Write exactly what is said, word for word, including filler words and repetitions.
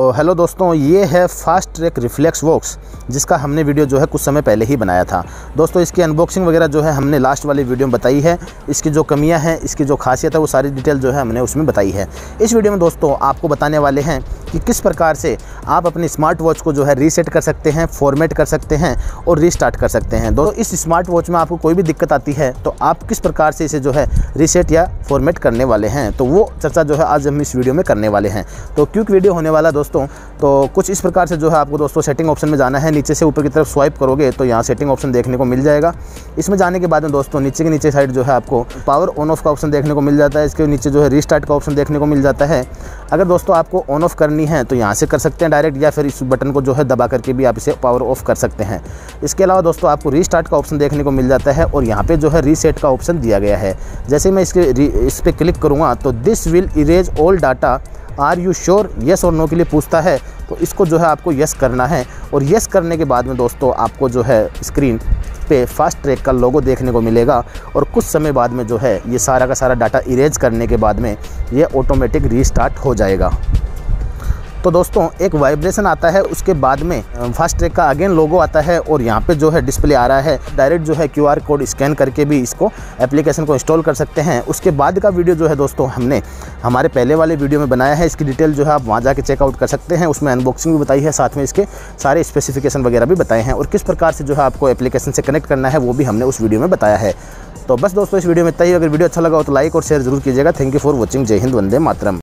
तो हेलो दोस्तों, ये है फास्ट ट्रैक रिफ्लेक्स वॉक्स, जिसका हमने वीडियो जो है कुछ समय पहले ही बनाया था। दोस्तों इसकी अनबॉक्सिंग वगैरह जो है हमने लास्ट वाली वीडियो में बताई है। इसकी जो कमियां हैं, इसकी जो खासियत है, वो सारी डिटेल जो है हमने उसमें बताई है। इस वीडियो में दोस्तों आपको बताने वाले हैं कि किस प्रकार से आप अपनी स्मार्ट वॉच को जो है रीसेट कर सकते हैं, फॉर्मेट कर सकते हैं और रीस्टार्ट कर सकते हैं। दोस्तों इस स्मार्ट वॉच में आपको कोई भी दिक्कत आती है तो आप किस प्रकार से इसे जो है रीसेट या फॉर्मेट करने वाले हैं, तो वो चर्चा जो है आज हम इस वीडियो में करने वाले हैं। तो क्विक वीडियो होने वाला दोस्तों। तो कुछ इस प्रकार से जो है आपको दोस्तों सेटिंग ऑप्शन में जाना है। नीचे से ऊपर की तरफ स्वाइप करोगे तो यहाँ सेटिंग ऑप्शन देखने को मिल जाएगा। इसमें जाने के बाद में दोस्तों नीचे के नीचे साइड जो है आपको पावर ऑन ऑफ का ऑप्शन देखने को मिल जाता है। इसके नीचे जो है रीस्टार्ट का ऑप्शन देखने को मिल जाता है। अगर दोस्तों आपको ऑन ऑफ करनी है तो यहाँ से कर सकते हैं डायरेक्ट, या फिर इस बटन को जो है दबा करके भी आप इसे पावर ऑफ कर सकते हैं। इसके अलावा दोस्तों आपको रीस्टार्ट का ऑप्शन देखने को मिल जाता है और यहाँ पे जो है रीसेट का ऑप्शन दिया गया है। जैसे मैं इसके इस पर क्लिक करूँगा तो this will erase all data, are you sure, yes और नो के लिए पूछता है। तो इसको जो है आपको येस करना है और येस करने के बाद में दोस्तों आपको जो है स्क्रीन पे फास्ट ट्रैक का लोगो देखने को मिलेगा और कुछ समय बाद में जो है ये सारा का सारा डाटा इरेज करने के बाद में ये ऑटोमेटिक रीस्टार्ट हो जाएगा। तो दोस्तों एक वाइब्रेशन आता है, उसके बाद में फास्ट ट्रैक का अगेन लोगो आता है और यहाँ पे जो है डिस्प्ले आ रहा है। डायरेक्ट जो है क्यूआर कोड स्कैन करके भी इसको एप्लीकेशन को इंस्टॉल कर सकते हैं। उसके बाद का वीडियो जो है दोस्तों हमने हमारे पहले वाले वीडियो में बनाया है। इसकी डिटेल जो है आप वहाँ जाके चेकआउट कर सकते हैं। उसमें अनबॉक्सिंग भी बताई है, साथ में इसके सारे स्पेसिफिकेशन वगैरह भी बताए हैं और किस प्रकार से जो है आपको एप्लीकेशन से कनेक्ट करना है वो भी हमने उस वीडियो में बताया है। तो बस दोस्तों इस वीडियो में इतना ही। अगर वीडियो अच्छा लगा हो तो लाइक और शेयर जरूर कीजिएगा। Thank you for watching. जय हिंद, वंदे मातरम।